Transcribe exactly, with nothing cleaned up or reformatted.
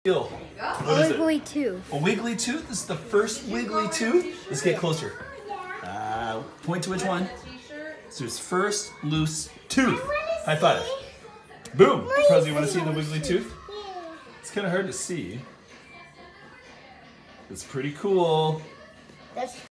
What is it? Wiggly tooth. A wiggly tooth? This is the first wiggly tooth? Let's get closer. Uh, point to which one? So it's first loose tooth. High five. Boom. Prez, you want to see the wiggly tooth? It's kind of hard to see. It's pretty cool. That's